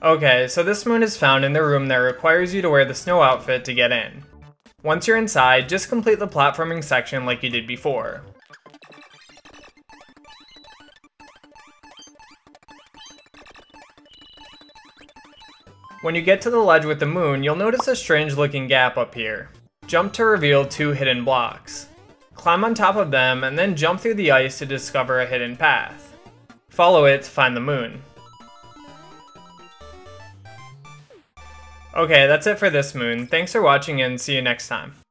Okay, so this moon is found in the room that requires you to wear the snow outfit to get in. Once you're inside, just complete the platforming section like you did before. When you get to the ledge with the moon, you'll notice a strange looking gap up here. Jump to reveal 2 hidden blocks. Climb on top of them and then jump through the ice to discover a hidden path. Follow it to find the moon. Okay, that's it for this moon. Thanks for watching and see you next time.